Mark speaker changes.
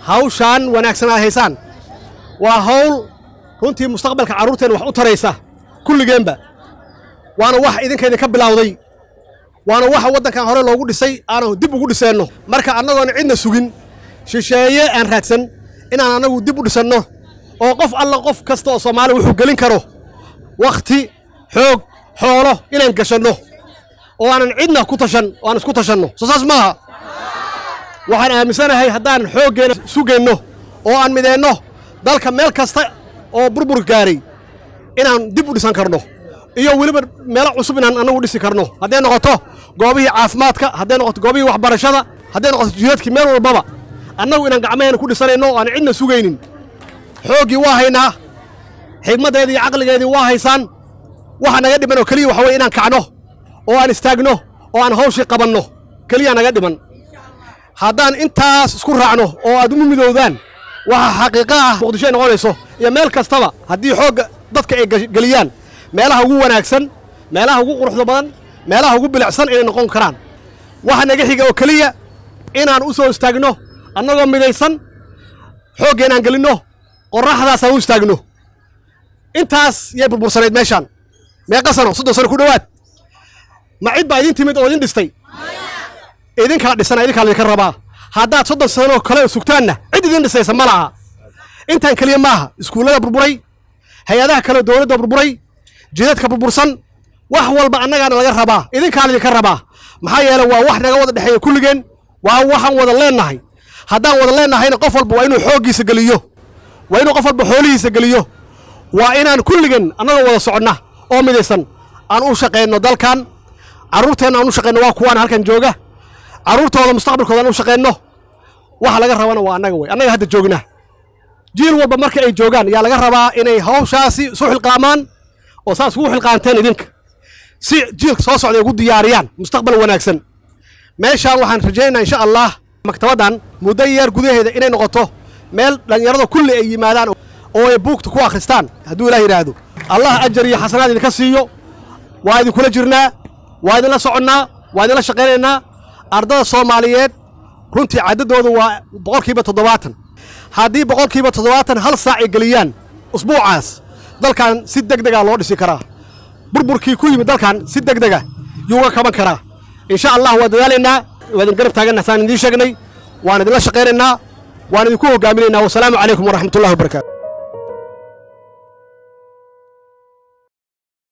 Speaker 1: hawshan wanaagsan aad haysaan waa hawl runtii mustaqbalka carruurteen wax u taraysa kulligeenba waana wax idinkeeda ka bilowday waana wax waddankan hore loogu dhisay aanu dib ugu dhiseenno marka annagoona cidna sugin shisheeye aan raadsan inaan anagu dib u dhisanno oo qof alla qof kasta oo Soomaali wuxuu gelin karo waqti xoog xoolo inaan gashanno oo aanan cidna ku tashan oo aan isku tashanno saas maaha waxaan aaminsanahay haddaan xooggeena sugeenno oo aan mideenno dalka meel kasta oo burbur gaaray inaan dib u dhisan karno iyo weliba meelo cusub inaan anagu dhisi karno hadday noqoto goobihii caafimaadka hadday noqoto goobihii waxbarashada hadday noqoto jidadkii meel walbaba annagu inaan gacmaheena ku dhisanayno oo aan cidna sugaynin xooggii waa haynaa xigmaddeedii iyo caqligeedii waa haysaan waxa naga dhiman oo keliya waxa weeye inaan kacno oo aan istaagno oo aan hawshii qabanno keliya naga dhiman haddaan intaas isku raacno oo aad u midowdaan waxa xaqiiqo ah muqdisho ay noqonayso iyo meel kastaba haddii xoogga dadka ay geliyaan meelaha ugu wanaagsan meelaha ugu quruxda badan meelaha ugu bilicsan inay noqon karaan waxa naga xiga oo keliya inaan u soo istaagno annagoo midaysan xooggeenaan gelinno qorraxdaas aan u istaagno intaas yay burbursanayd meeshaan meeqa sano 30 sano ku dhowaad ma cid baa idin timid oo idin dhistay idinkaa dhisana idinkaa laydinka rabaa haddaad 30 sano kale sugtaanna cid idin dhisaysa ma laha intaan keliya maaha iskuullada burburay hay-adaha kale dowladda burburay jidadka burbursan wax walba annagaana laga rabaa idinkaa laydinka rabaa maxaa yeelay waa wax naga wada dhexeeya kulligeen waa waxaan wada leennahay haddaan wada leennahayna qof walba waa inuu xooggiisa geliyo waa inuu qof walba xoolihiisa geliyo waa inaan kulligeen annagoo wada soconna oo midaysan aan u shaqayno dalkan carruurteenna aan u shaqayno waa kuwaan halkan jooga carruurtooda mustaqbalkooda aan u shaqayno waxa laga rabana waa annaga wey annaga hadda joogna jiil walba marka ay joogaan yaa laga rabaa inay hawshaasi isu xilqaamaan oo saas ugu xilqaanteen idinka si jiilka soo socda ugu diyaariyaan mustaqbal wanaagsan meeshaan waxaan rajaynaynaa insha allah maktabaddan muddo yar gudaheeda inay noqoto meel dhalinyarada kulli ay yimaadaan oo ay buugta ku akhristaan hadduu ilaah yidhaahdo allah ajar iyo xasanaad idinka siiyo waa idinkula jirnaa waa idinla soconnaa waa idinla shaqaynaynaa ardada Soomaaliyeed runtii cadadoodu waa 70% haddii 70% hal saac ay geliyaan usbuucaas dalkan si degdeg ah loo dhisi karaa burburkii ku yimid dalkan si degdeg ah yuu ka kaban karaa insha allah waa dadaalaynaa waa idin garab taaganahay saan idiin sheegnay waan idinla shaqaynaynaa waan idinku hogaaminaynaa wassalaamu calaykum waraxmatullaahi wabarakaatu